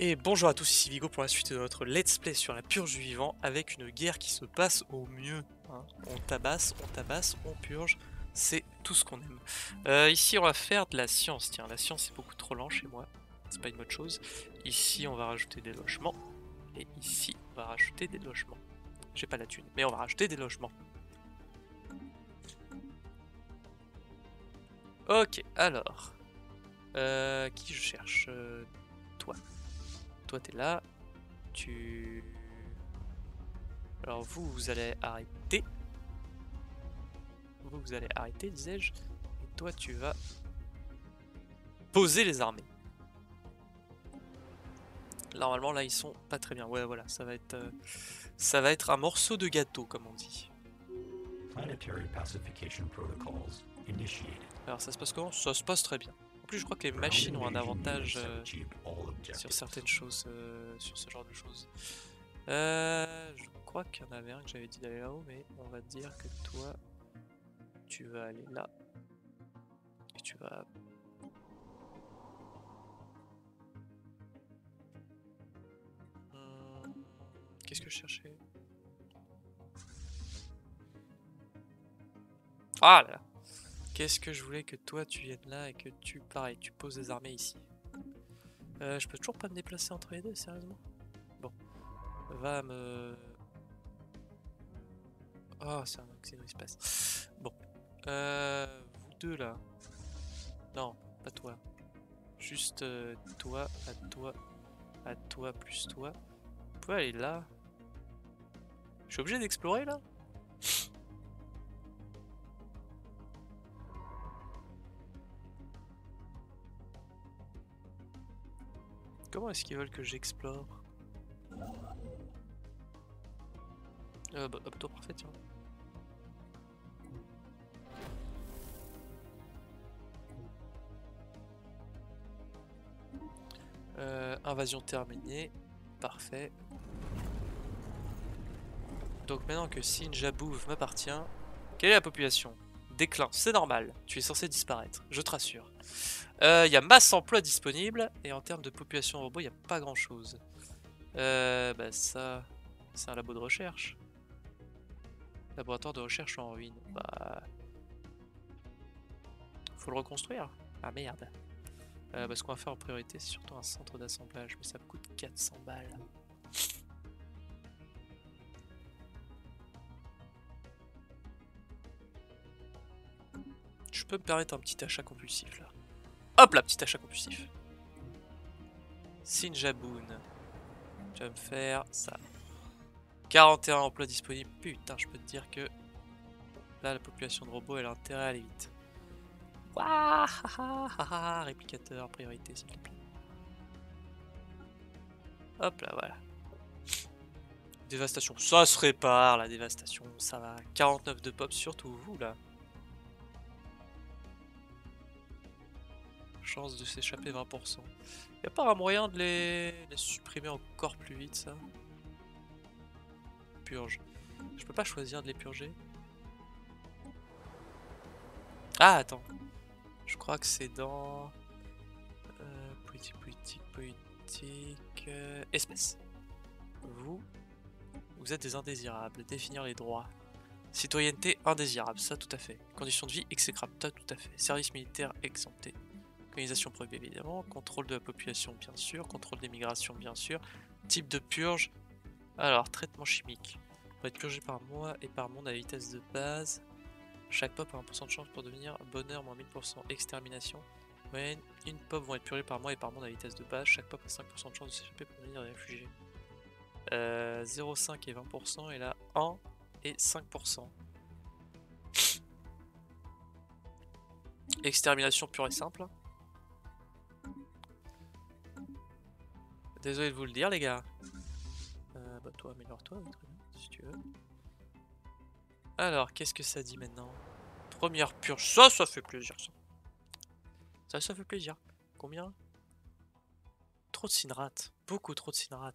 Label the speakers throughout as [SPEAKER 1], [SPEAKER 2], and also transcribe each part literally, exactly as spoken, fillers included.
[SPEAKER 1] Et bonjour à tous, ici Vigo pour la suite de notre let's play sur la purge du vivant avec une guerre qui se passe au mieux. Hein. On tabasse, on tabasse, on purge, c'est tout ce qu'on aime. Euh, ici on va faire de la science, tiens, la science est beaucoup trop lent chez moi, c'est pas une bonne chose. Ici on va rajouter des logements, et ici on va rajouter des logements. J'ai pas la thune, mais on va rajouter des logements. Ok, alors, euh, qui je cherche euh, Toi. Toi t'es là, tu... Alors vous, vous allez arrêter. Vous, vous allez arrêter, disais-je. Et toi, tu vas poser les armées. Normalement, là, ils sont pas très bien. Ouais, voilà, ça va être, euh, ça va être un morceau de gâteau, comme on dit. Alors, ça se passe comment? Ça se passe très bien. En plus, je crois que les machines ont un avantage euh, sur certaines choses, euh, sur ce genre de choses. Euh, je crois qu'il y en avait un que j'avais dit d'aller là-haut, mais on va dire que toi, tu vas aller là. Et tu vas... Hum, Qu'est-ce que je cherchais? Ah là là. Qu'est-ce que je voulais que toi tu viennes là et que tu, pareil, tu poses des armées ici. Euh, je peux toujours pas me déplacer entre les deux, sérieusement? Bon, va me... Oh, c'est un xénoespace. Bon, euh, vous deux là. Non, pas toi. Juste euh, toi, à toi, à toi, plus toi. Vous pouvez aller là. Je suis obligé d'explorer là? Comment est-ce qu'ils veulent que j'explore? Euh, bah, hop, toi parfait, tiens. Euh, invasion terminée. Parfait. Donc maintenant que Sinjabouv m'appartient, quelle est la population? Déclin, c'est normal, tu es censé disparaître, je te rassure. Il euh, y a masse emploi disponible, et en termes de population robot, il n'y a pas grand chose. Euh, bah ça, c'est un labo de recherche. Laboratoire de recherche en ruine. Bah... Faut le reconstruire. Ah merde. Euh, bah, ce qu'on va faire en priorité, c'est surtout un centre d'assemblage, mais ça me coûte quatre cents balles. Je peux me permettre un petit achat compulsif là. Hop là, petit achat compulsif. Sinjaboon. Tu vas me faire ça. quarante et un emplois disponibles. Putain, je peux te dire que là, la population de robots, elle a intérêt à aller vite. Waouh, réplicateur, priorité, s'il te plaît. Hop là, voilà. Dévastation, ça se répare, la dévastation, ça va. quarante-neuf de pop, surtout vous, là. Chance de s'échapper vingt pour cent. Y'a pas un moyen de les... les supprimer encore plus vite, ça? Purge. Je peux pas choisir de les purger? Ah, attends. Je crois que c'est dans... Euh, politique, politique, politique... Euh, espèce. Vous, vous êtes des indésirables. Définir les droits. Citoyenneté indésirable, ça tout à fait. Conditions de vie exécrables, ça tout à fait. Service militaire exempté. Organisation prohibée évidemment. Contrôle de la population bien sûr. Contrôle des migrations bien sûr. Type de purge. Alors, traitement chimique. Pour être purgé par mois et par monde à vitesse de base. Chaque pop a un pour cent de chance pour devenir bonheur moins mille pour cent. Extermination. Ouais, une pop vont être purgées par mois et par monde à vitesse de base. Chaque pop a cinq pour cent de chance de s'échapper pour devenir des réfugiés. Euh, zéro virgule cinq et vingt pour cent et là un et cinq pour cent. Extermination pure et simple. Désolé de vous le dire les gars. Euh, bah toi améliore-toi si tu veux. Alors qu'est-ce que ça dit maintenant? Première purge, ça ça fait plaisir ça. Ça ça fait plaisir. Combien? Trop de Sinrat, beaucoup trop de Sinrat.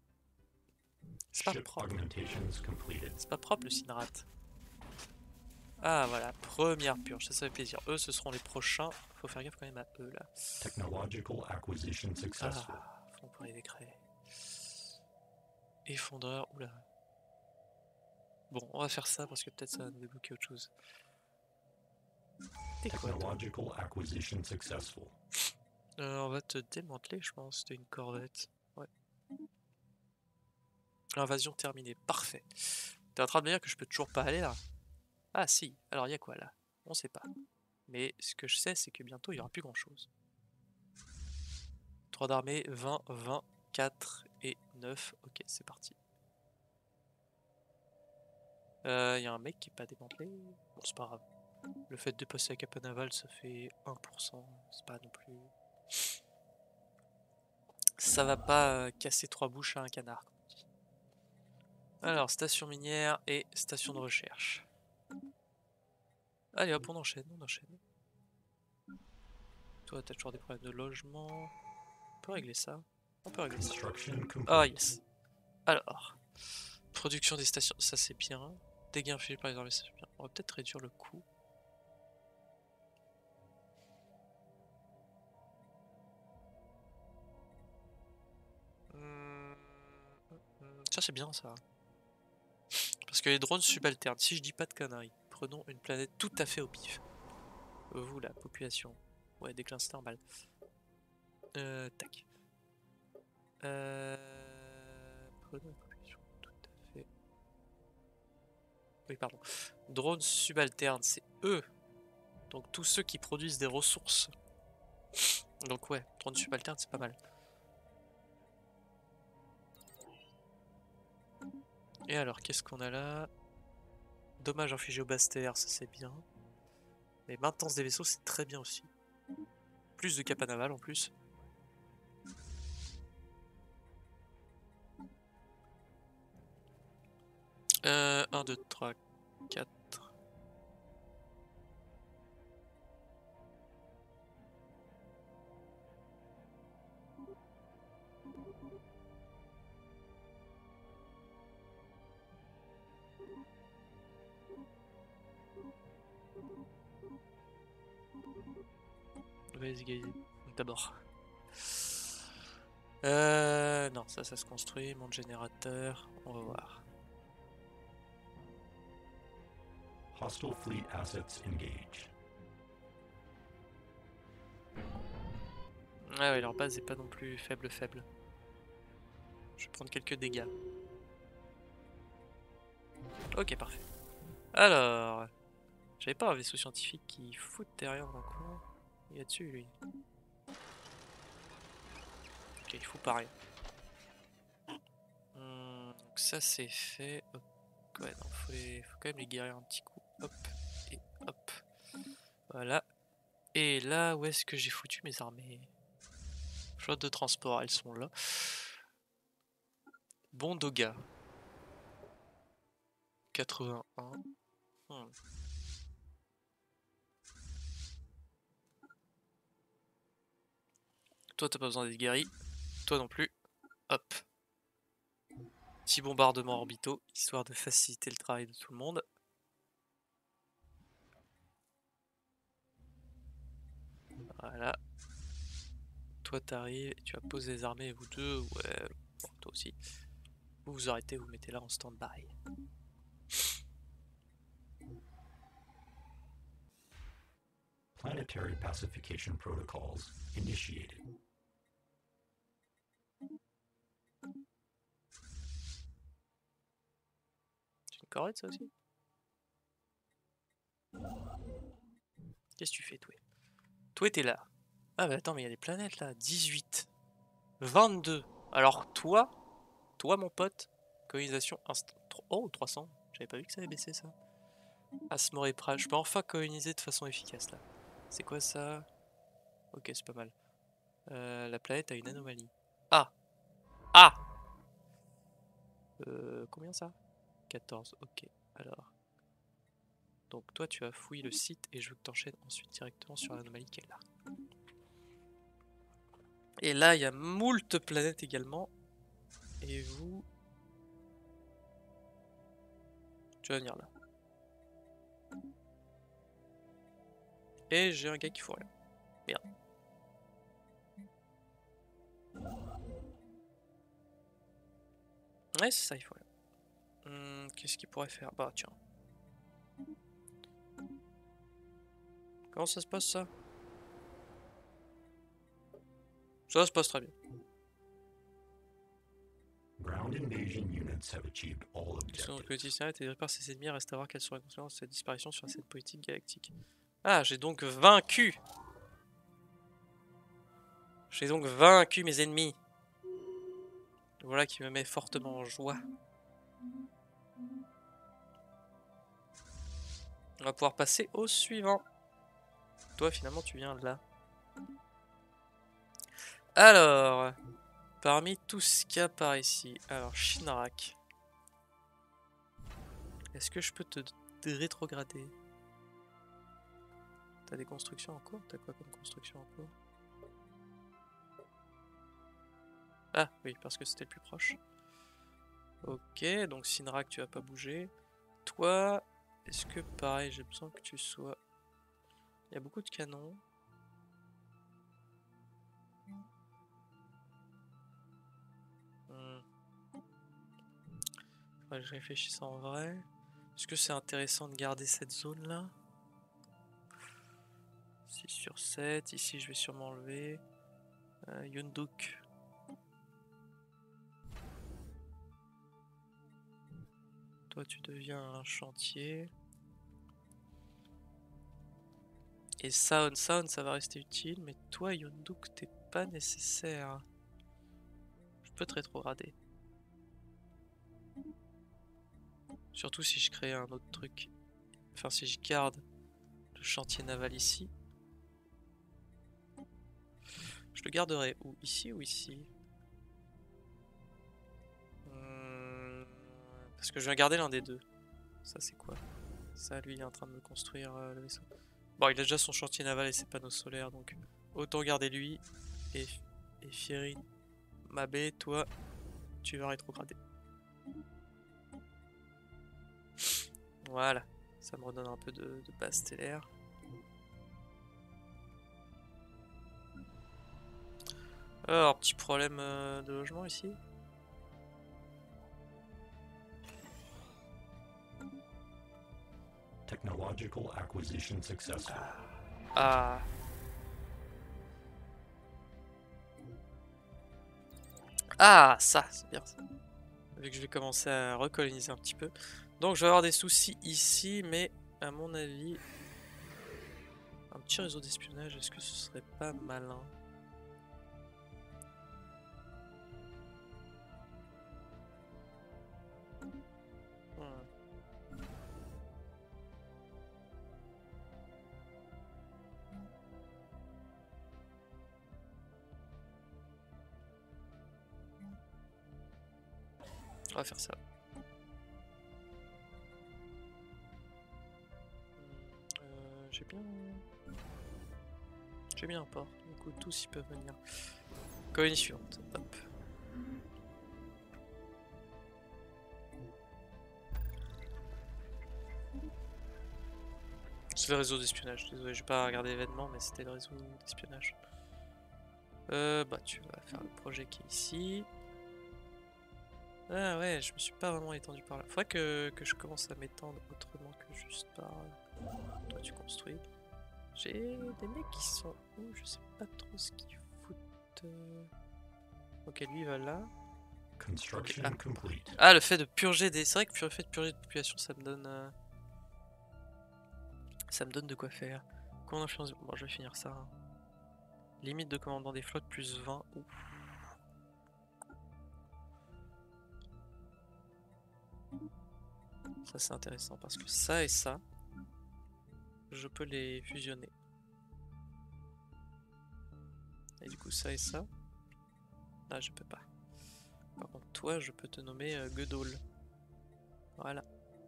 [SPEAKER 1] C'est pas propre. C'est pas propre le Sinrat. Ah voilà, première purge, ça, ça fait plaisir. Eux, ce seront les prochains. Faut faire gaffe quand même à eux là.
[SPEAKER 2] Technological acquisition successful.
[SPEAKER 1] Ah, fond pour les décrets. Effondreur, oula. Bon, on va faire ça parce que peut-être ça va nous débloquer autre chose. T'es quoi, toi?
[SPEAKER 2] Technological acquisition successful.
[SPEAKER 1] Euh, on va te démanteler, je pense. C'était une corvette. Ouais. L'invasion terminée, parfait. T'es en train de me dire que je peux toujours pas aller là? Ah si, alors il y a quoi là? On sait pas. Mais ce que je sais, c'est que bientôt il y aura plus grand chose. trois d'armée, vingt, vingt, quatre et neuf. Ok, c'est parti. Il euh, y a un mec qui est pas démantelé. Bon, c'est pas grave. Le fait de passer à Cap Naval, ça fait un pour cent. C'est pas non plus. Ça va pas euh, casser trois bouches à un canard. Alors, station minière et station de recherche. Allez hop, on enchaîne, on enchaîne. Toi, t'as toujours des problèmes de logement. On peut régler ça. On peut régler ça. Ah yes. Alors, production des stations, ça c'est bien. Dégâts infligés par les armées, c'est bien. On va peut-être réduire le coût. Hum, Ça c'est bien ça. Parce que les drones subalternes, si je dis pas de conneries, prenons une planète tout à fait au pif. Vous, la population. Ouais, déclin c'est normal. Euh, tac. Euh... Prenons une population tout à fait. Oui, pardon. Drones subalternes, c'est eux. Donc tous ceux qui produisent des ressources. Donc ouais, drones subalternes, c'est pas mal. Et alors, qu'est-ce qu'on a là? Dommages infligés aux basses terres, ça c'est bien. Mais maintenance des vaisseaux, c'est très bien aussi. Plus de capa naval en plus. Euh, un, deux, trois, quatre. Vas-y, d'abord. Euh, non, ça, ça se construit. Monde générateur, on va voir.
[SPEAKER 2] Hostile fleet assets engaged.
[SPEAKER 1] Ah ouais, leur base est pas non plus faible faible. Je vais prendre quelques dégâts. Ok, parfait. Alors, j'avais pas un vaisseau scientifique qui fout derrière dans le coin. Il y a dessus lui. Ok, il fout pas rien. Hum, donc ça c'est fait. Hop. Ouais, non, faut, les... faut quand même les guérir un petit coup. Hop, et hop. Voilà. Et là, où est-ce que j'ai foutu mes armées? Flotte de transport, elles sont là. Bon Doga. quatre-vingt-un. Hmm. Toi, t'as pas besoin d'être guéri. Toi non plus. Hop. Petit bombardement orbitaux, histoire de faciliter le travail de tout le monde. Voilà. Toi, t'arrives, tu vas poser les armées, vous deux. Ouais, bon, toi aussi. Vous vous arrêtez, vous mettez là en stand-by.
[SPEAKER 2] Planetary pacification protocols initiated.
[SPEAKER 1] C'est une corvette ça aussi? Qu'est-ce que tu fais, toi? Toi, t'es là. Ah bah attends, mais il y a des planètes là. dix-huit. vingt-deux. Alors toi, toi mon pote, colonisation instant. Oh, trois cents. J'avais pas vu que ça avait baissé ça. Asmor et Pral. Je peux enfin coloniser de façon efficace là. C'est quoi ça? Ok, c'est pas mal. Euh, la planète a une anomalie. Ah! Ah! Euh, combien ça? quatorze, ok. Alors. Donc toi tu vas fouiller le site et je veux que tu enchaînes ensuite directement sur l'anomalie qui est là. Et là il y a moult planètes également. Et vous... Tu vas venir là. Et j'ai un gars qui fout rien. Merde. Ouais, c'est ça, il faut rien. Hum, Qu'est-ce qu'il pourrait faire? Bah, tiens. Comment ça se passe, ça? Ça se passe très bien.
[SPEAKER 2] Ground invasion units have achieved all
[SPEAKER 1] Son
[SPEAKER 2] objectives.
[SPEAKER 1] politicien a été dirigé par ses ennemis, reste à voir quelle sera la conséquence de cette disparition sur la scène politique galactique. Ah, j'ai donc vaincu! J'ai donc vaincu mes ennemis. Voilà qui me met fortement en joie. On va pouvoir passer au suivant. Toi, finalement, tu viens là. Alors, parmi tout ce qu'il y a par ici, alors Shinrak. Est-ce que je peux te rétrograder? T'as des constructions en cours? T'as quoi comme construction en cours? Ah oui, parce que c'était le plus proche. Ok, donc Shinrak, tu vas pas bouger. Toi, est-ce que pareil, j'ai besoin que tu sois... Il y a beaucoup de canons. Hmm. Ouais, je réfléchis en vrai. Est-ce que c'est intéressant de garder cette zone là? six sur sept, ici je vais sûrement enlever. Euh, Yunduk. Toi tu deviens un chantier. Et Sound, Sound ça va rester utile, mais toi Yunduk t'es pas nécessaire. Je peux te rétrograder. Surtout si je crée un autre truc. Enfin si je garde le chantier naval ici. Je le garderai où? Ici ou ici? hmm, Parce que je vais garder l'un des deux. Ça c'est quoi? Ça lui il est en train de me construire euh, le vaisseau. Bon il a déjà son chantier naval et ses panneaux solaires donc autant garder lui. Et, et Fieri Mabé, toi tu vas rétrograder. Voilà, ça me redonne un peu de, de base stellaire. Alors, petit problème euh, de logement ici.
[SPEAKER 2] Technological acquisition successful.
[SPEAKER 1] Ah. Ah, ça, c'est bien ça. Vu que je vais commencer à recoloniser un petit peu. Donc je vais avoir des soucis ici, mais à mon avis, un petit réseau d'espionnage, est-ce que ce serait pas malin? hmm. On va faire ça. Euh, J'ai bien... J'ai bien un port, du coup tous ils peuvent venir. Colonie suivante, hop. C'est le réseau d'espionnage, désolé, j'ai pas regardé l'événement, mais c'était le réseau d'espionnage. Euh, bah tu vas faire le projet qui est ici. Ah ouais, je me suis pas vraiment étendu par là. Faudrait que, que je commence à m'étendre autrement que juste par... Toi tu construis. J'ai des mecs qui sont où? Je sais pas trop ce qu'ils foutent. Ok, lui il va là.
[SPEAKER 2] Construction
[SPEAKER 1] Okay. Ah.
[SPEAKER 2] complete.
[SPEAKER 1] ah, le fait de purger des... C'est vrai que le fait de purger de population, ça me donne... Euh... Ça me donne de quoi faire. Comment influence... Bon, je vais finir ça. Hein. Limite de commandement des flottes, plus vingt. Ouf. Ça c'est intéressant parce que ça et ça, je peux les fusionner. Et du coup ça et ça, là je peux pas. Par contre toi je peux te nommer euh, Godol. Voilà.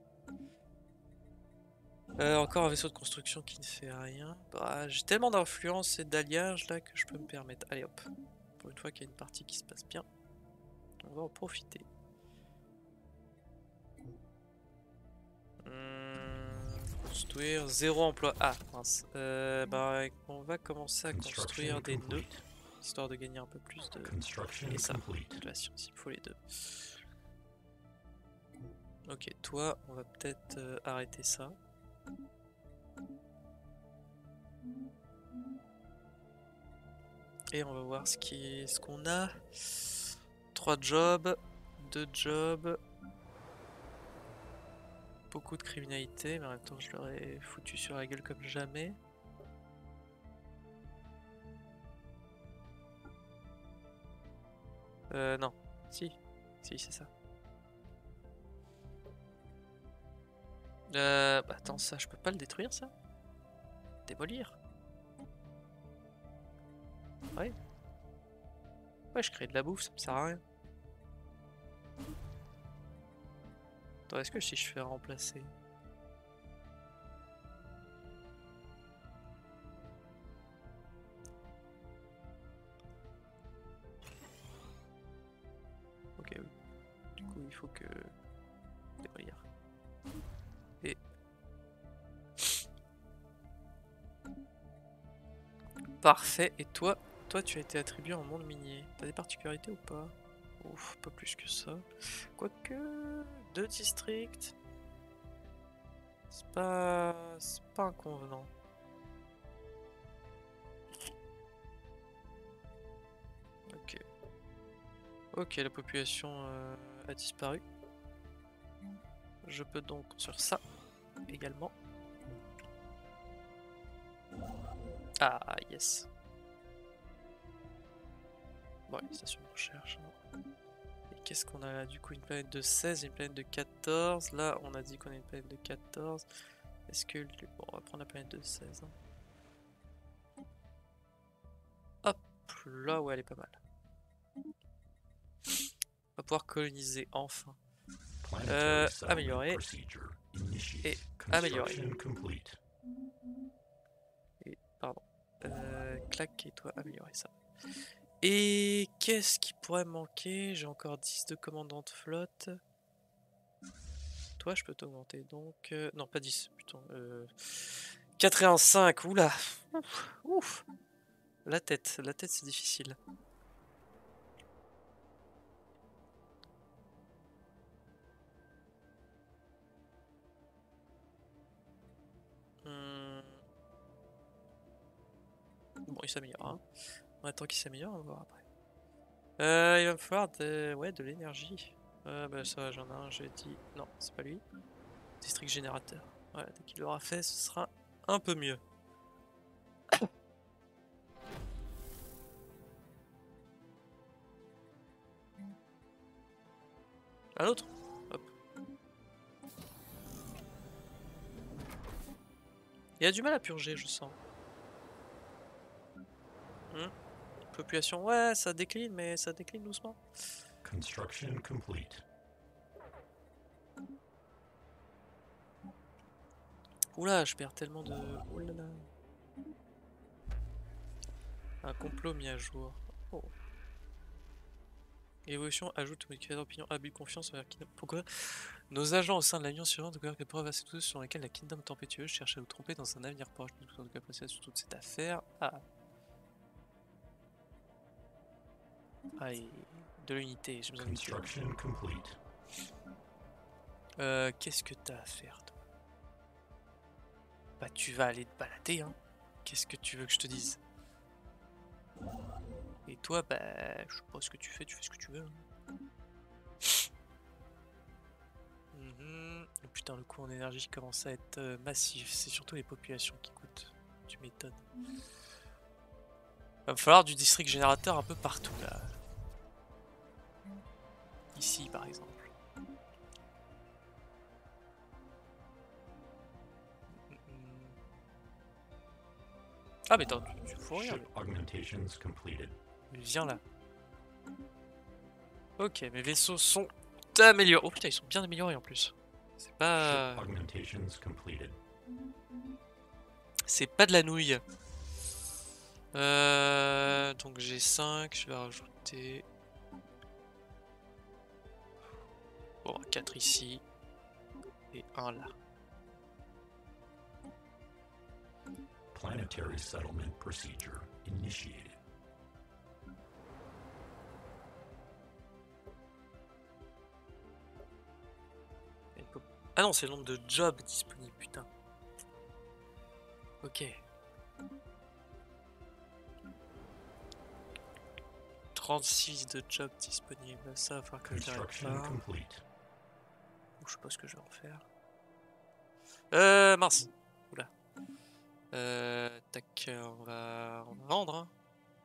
[SPEAKER 1] Euh, encore un vaisseau de construction qui ne fait rien. Bah, j'ai tellement d'influence et d'alliage là que je peux me permettre. Allez hop. Pour une fois qu'il y a une partie qui se passe bien, on va en profiter. Hum, construire. Zéro emploi. Ah, mince. Euh, bah, on va commencer à construire des nœuds, histoire de gagner un peu plus de... Et ça, de la science, il faut les deux. Ok, toi, on va peut-être euh, arrêter ça. Et on va voir ce qui, ce qu'on a. Trois jobs, deux jobs. Beaucoup de criminalité, mais en même temps je leur ai foutu sur la gueule comme jamais. Euh, non. Si. Si, c'est ça. Euh, bah attends, ça, je peux pas le détruire, ça? Démolir? Ouais. Ouais, je crée de la bouffe, ça me sert à rien. Attends, est-ce que si je fais remplacer... Ok, oui. Du coup, il faut que... démolir. Et... Parfait. Et toi, toi, tu as été attribué en monde minier. T'as des particularités ou pas? Ouf, pas plus que ça. Quoique... Deux districts... C'est pas... C'est pas inconvenant. Ok. Ok, la population euh, a disparu. Je peux donc sur ça également. Ah, yes. Bon, les stations de recherche. Hein. Et qu'est-ce qu'on a là? Du coup, une planète de seize et une planète de quatorze. Là, on a dit qu'on a une planète de quatorze. Est-ce que... Bon, on va prendre la planète de seize. Hein. Hop, là, ouais, elle est pas mal. On va pouvoir coloniser enfin. Euh, améliorer. Et améliorer. Et, pardon. Euh, clac, et toi, améliorer ça. Et qu'est-ce qui pourrait manquer? J'ai encore dix de commandant de flotte. Toi, je peux t'augmenter donc. Euh, non, pas dix, putain. Euh, quatre et un, cinq. Oula. Ouf, ouf. La tête, la tête, c'est difficile. Hum. Bon, il s'améliore. Hein. On attend qu'il s'améliore, on va voir après. Euh, il va me falloir de, ouais, de l'énergie. Euh, bah ça, j'en ai un, j'ai dit. Non, c'est pas lui. District générateur. Voilà, dès qu'il l'aura fait, ce sera un peu mieux. Un autre. Hop. Il a du mal à purger, je sens. Hmm. Population, ouais, ça décline, mais ça décline doucement.
[SPEAKER 2] Construction complete.
[SPEAKER 1] Oula, je perds tellement de... Oulala. Un complot mis à jour. Oh. Évolution ajoute modificateur d'opinion, abus de confiance envers Kingdom. Pourquoi? Nos agents au sein de l'Alliance surveillante découvrent que preuves assez douteuses sur lesquelles la Kingdom tempétueuse cherche à nous tromper dans un avenir proche. Nous sommes appréciés sur toute cette affaire. Ah. Ah, et de l'unité, j'ai besoin d'unité. Euh, qu'est-ce que t'as à faire, toi? Bah, tu vas aller te balader, hein. Qu'est-ce que tu veux que je te dise? Et toi, bah, je sais pas ce que tu fais, tu fais ce que tu veux. Hein. Mm-hmm. Oh, putain, le coût en énergie commence à être euh, massif. C'est surtout les populations qui coûtent. Tu m'étonnes. Va me falloir du district générateur un peu partout, là. Ici, par exemple. Ah mais attends, tu, tu fous rien. Viens là. Ok, mes vaisseaux sont améliorés. Oh putain, ils sont bien améliorés en plus. C'est pas... C'est pas de la nouille. Euh... Donc j'ai cinq, je vais rajouter... Bon, quatre ici. Et un là.
[SPEAKER 2] Planetary settlement procedure initiated.
[SPEAKER 1] Ah non, c'est le nombre de jobs disponibles, putain. Ok. trente-six de jobs disponibles, ça va falloir que je l'arrête
[SPEAKER 2] Construction
[SPEAKER 1] pas.
[SPEAKER 2] complete.
[SPEAKER 1] Ou je sais pas ce que je vais en faire. Euh, mince. Oula. Euh, tac, on va, on va vendre. Hein.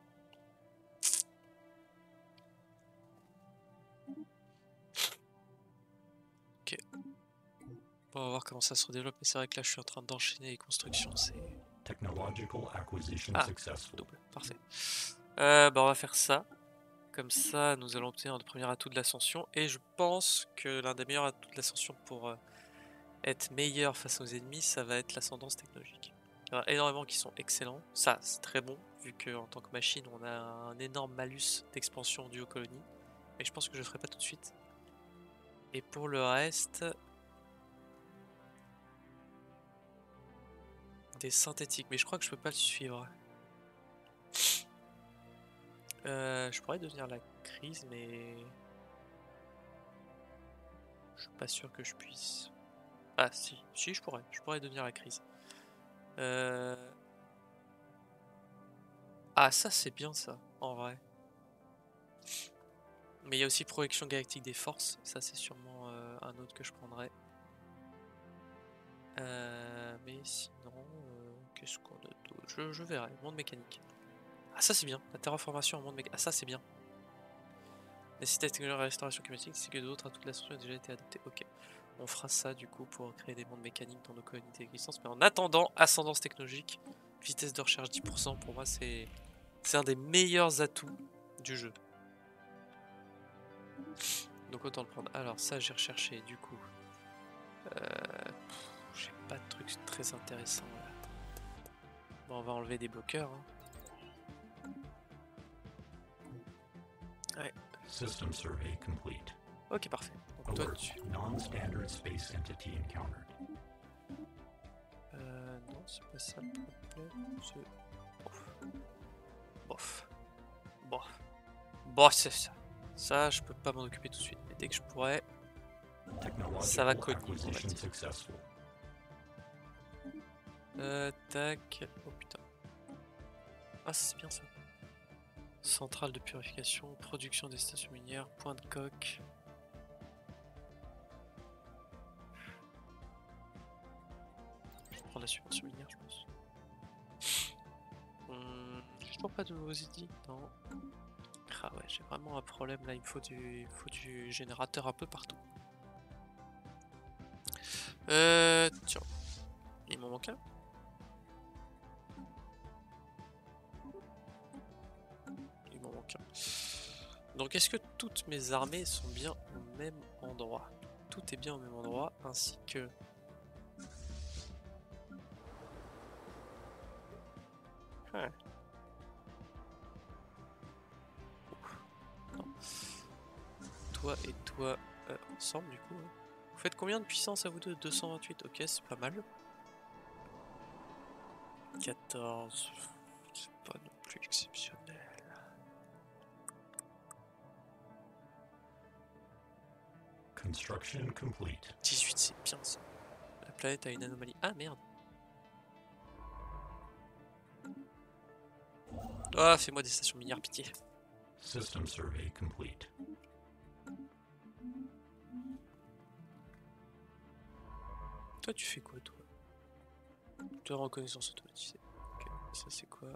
[SPEAKER 1] Ok. Bon, on va voir comment ça se développe. Mais c'est vrai que là, je suis en train d'enchaîner les constructions. C'est
[SPEAKER 2] Technological acquisition
[SPEAKER 1] ah,
[SPEAKER 2] successful.
[SPEAKER 1] double. Parfait. Euh, bah, on va faire ça. Comme ça, nous allons obtenir le premier atout de l'ascension. Et je pense que l'un des meilleurs atouts de l'ascension pour euh, être meilleur face aux ennemis, ça va être l'ascendance technologique. Il y en a énormément qui sont excellents. Ça, c'est très bon, vu qu'en tant que machine, on a un énorme malus d'expansion dû aux colonies. Mais je pense que je le ferai pas tout de suite. Et pour le reste... Des synthétiques, mais je crois que je peux pas le suivre. Euh, je pourrais devenir la crise, mais... Je suis pas sûr que je puisse. Ah si, si je pourrais, je pourrais devenir la crise. Euh... Ah ça c'est bien ça, en vrai. Mais il y a aussi projection galactique des forces, ça c'est sûrement euh, un autre que je prendrais. Euh, mais sinon, euh, qu'est-ce qu'on a d'autre je, je verrai, monde mécanique. Ah ça c'est bien, la terraformation en monde mécanique. Ah ça c'est bien. Nécessité de technologie de restauration climatique, c'est que d'autres atouts de l'ascension ont déjà été adoptés. Ok. On fera ça du coup pour créer des mondes mécaniques dans nos colonies d'existence. Mais en attendant, ascendance technologique, vitesse de recherche dix pour cent, pour moi c'est c'est un des meilleurs atouts du jeu. Donc autant le prendre. Alors ça j'ai recherché du coup. Euh, j'ai pas de trucs très intéressants là. Bon on va enlever des bloqueurs. Hein. Ouais.
[SPEAKER 2] System survey complete.
[SPEAKER 1] Ok parfait. Donc toi
[SPEAKER 2] Alert.
[SPEAKER 1] tu...
[SPEAKER 2] Non-standard space entity encountered.
[SPEAKER 1] Euh, non c'est pas ça le problème. C'est... Bof. Bof. Bof c'est ça. Ça je peux pas m'en occuper tout de suite. Mais dès que je pourrais... Ça va cogner. Euh, tac. Oh putain. Ah c'est bien ça. Centrale de purification, production des stations minières, point de coque. Je vais prendre la subvention minière je pense. Hum, j'ai toujours pas de nouveaux idées, non. Ah ouais j'ai vraiment un problème là, il me faut du, il faut du générateur un peu partout. Euh, tiens. Il m'en manque un. Il m'en manque un. Donc est-ce que toutes mes armées sont bien au même endroit? Tout est bien au même endroit, ainsi que... Ouais. Non. Toi et toi euh, ensemble du coup. Hein. Vous faites combien de puissance à vous deux? Deux cent vingt-huit, ok c'est pas mal. quatorze, c'est pas non plus exceptionnel.
[SPEAKER 2] Construction complete.
[SPEAKER 1] dix-huit c'est bien ça. La planète a une anomalie. Ah merde. Ah oh, fais-moi des stations minières pitié.
[SPEAKER 2] System survey complete.
[SPEAKER 1] Toi tu fais quoi toi? Toi reconnaissance automatisée. Ok, ça c'est quoi?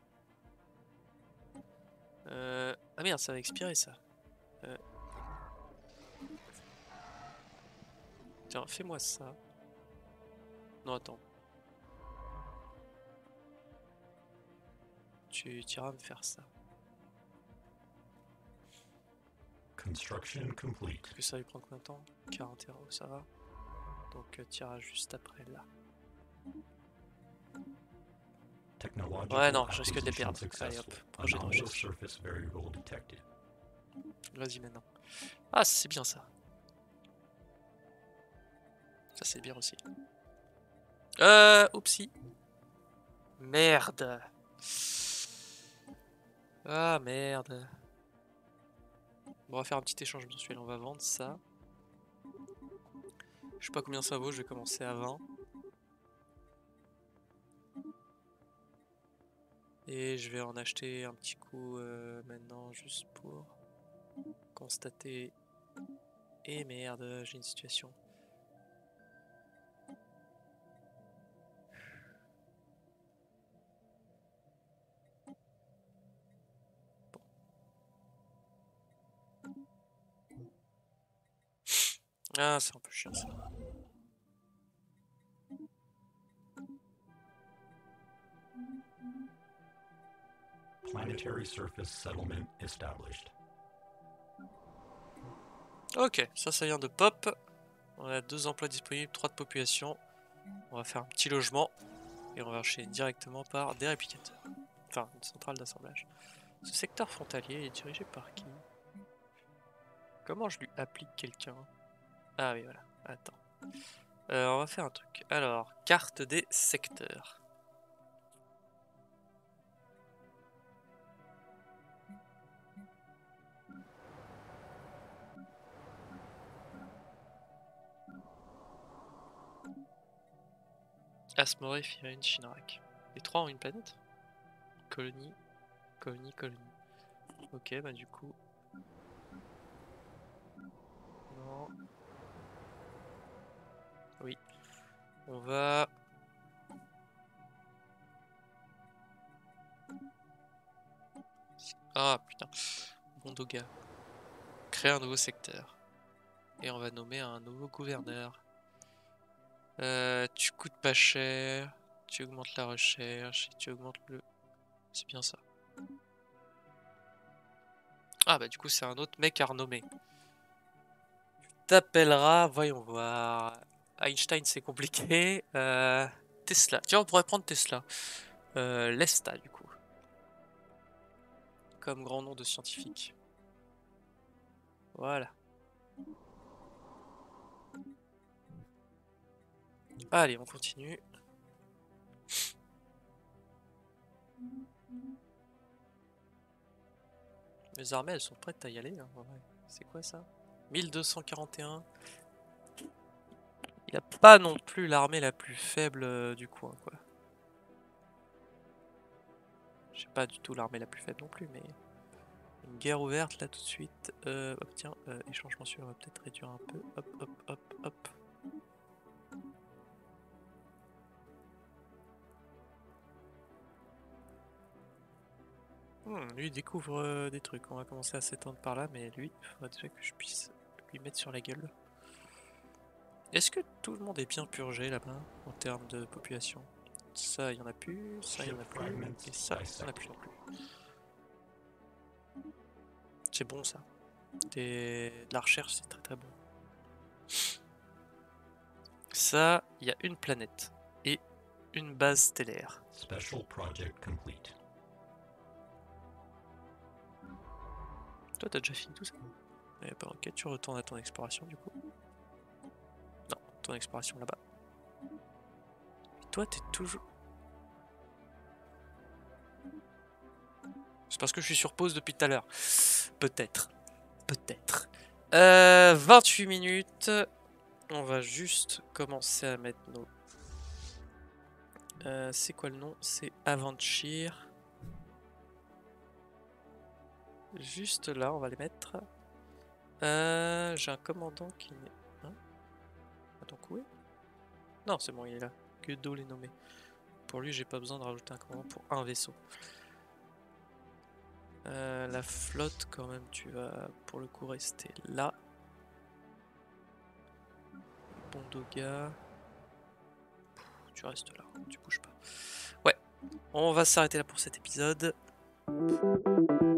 [SPEAKER 1] Euh... Ah merde ça va expirer ça. Euh... Tiens fais-moi ça. Non attends. Tu iras me faire ça.
[SPEAKER 2] Construction complete.
[SPEAKER 1] Parce que ça va lui prendre combien de temps? quarante euros ça va. Donc tu iras juste après là. Ouais non, je risque de les perdre. Allez hop, projet de recherche. Vas-y maintenant. Ah c'est bien ça. Ça c'est bien aussi. Euh, oupsie. Merde. Ah merde. On va faire un petit échange mensuel, on va vendre ça. Je sais pas combien ça vaut, je vais commencer à vingt. Et je vais en acheter un petit coup euh, maintenant juste pour constater. Et merde, j'ai une situation. Ah, c'est un peu chiant ça.
[SPEAKER 2] Planetary surface settlement established.
[SPEAKER 1] Ok, ça, ça vient de pop. On a deux emplois disponibles, trois de population. On va faire un petit logement. Et on va enchaîner directement par des réplicateurs. Enfin, une centrale d'assemblage. Ce secteur frontalier est dirigé par qui? Comment je lui applique quelqu'un? Ah oui, voilà. Attends. Euh, on va faire un truc. Alors, carte des secteurs. Asmoré, Firine, Shinrak. Les trois ont une planète? Colonie, colonie, colonie. Ok, bah du coup... Non. Oui. On va... Ah putain. Bondoga. Créer un nouveau secteur. Et on va nommer un nouveau gouverneur. Euh, tu coûtes pas cher. Tu augmentes la recherche. Et tu augmentes le... C'est bien ça. Ah bah du coup c'est un autre mec à renommer. Tu t'appelleras... Voyons voir... Einstein c'est compliqué. Euh... Tesla. Tiens on pourrait prendre Tesla. Euh, Lesta du coup. Comme grand nom de scientifique. Voilà. Allez, on continue. Les armées, elles sont prêtes à y aller. Hein, c'est quoi ça? mille deux cent quarante et un. Il n'y a pas non plus l'armée la plus faible euh, du coin, quoi. Je sais pas du tout l'armée la plus faible non plus, mais... Une guerre ouverte là tout de suite. Euh, hop, tiens, euh, échange mensuel, on va peut-être réduire un peu. Hop, hop, hop, hop. Hmm, lui il découvre euh, des trucs. On va commencer à s'étendre par là, mais lui, il faudrait déjà que je puisse lui mettre sur la gueule. Est-ce que tout le monde est bien purgé là-bas en termes de population? Ça, il y en a plus, ça, il y en a plus, et ça, il y en a plus non plus. C'est bon ça. Des... De la recherche, c'est très très bon. Ça, il y a une planète et une base stellaire.
[SPEAKER 2] Special project complete.
[SPEAKER 1] Toi, t'as déjà fini tout ça? Eh ben, ok, tu retournes à ton exploration du coup. Non, ton exploration là-bas. Et toi, t'es toujours... C'est parce que je suis sur pause depuis tout à l'heure. Peut-être. Peut-être. Euh, vingt-huit minutes. On va juste commencer à mettre nos... Euh, c'est quoi le nom? C'est Aventure. Juste là, on va les mettre. Euh, J'ai un commandant qui n'est... Hein? Attends, où est? Non, c'est bon, il est là. Que d'eau les nommer. Pour lui, j'ai pas besoin de rajouter un commandant pour un vaisseau. Euh, la flotte, quand même, tu vas pour le coup rester là. Bondoga. Tu restes là, tu bouges pas. Ouais, on va s'arrêter là pour cet épisode.